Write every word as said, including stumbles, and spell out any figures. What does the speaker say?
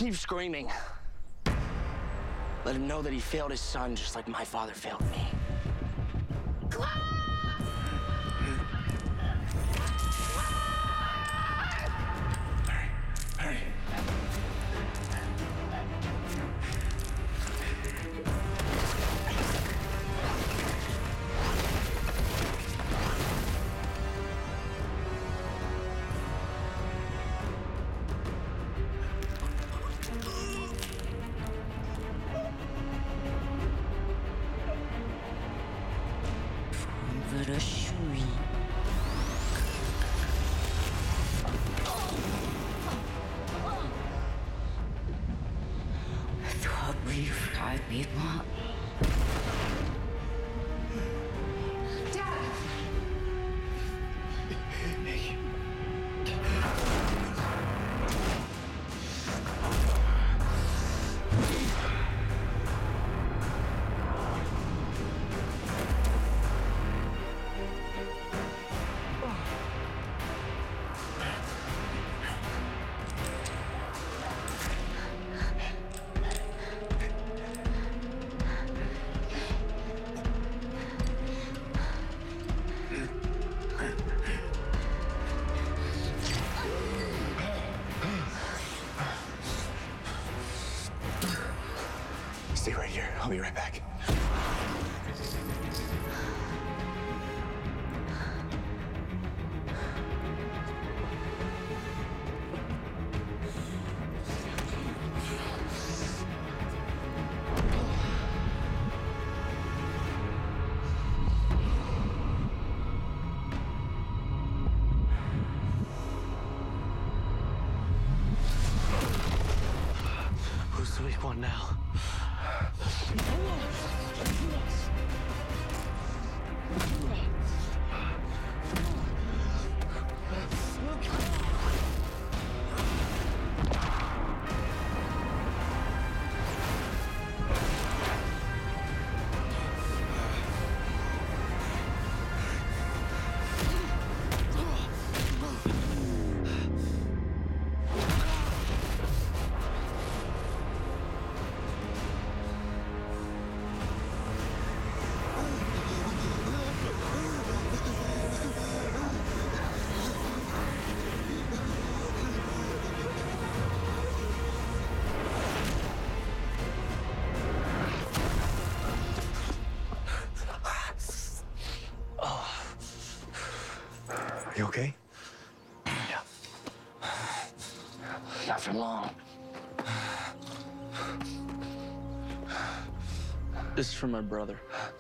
Keep screaming. Let him know that he failed his son just like my father failed me. Hurry, hurry. The Shui. Thought we five people. Stay right here. I'll be right back. Who's the weak one now? Are you okay? Yeah. Not for long. This is for my brother.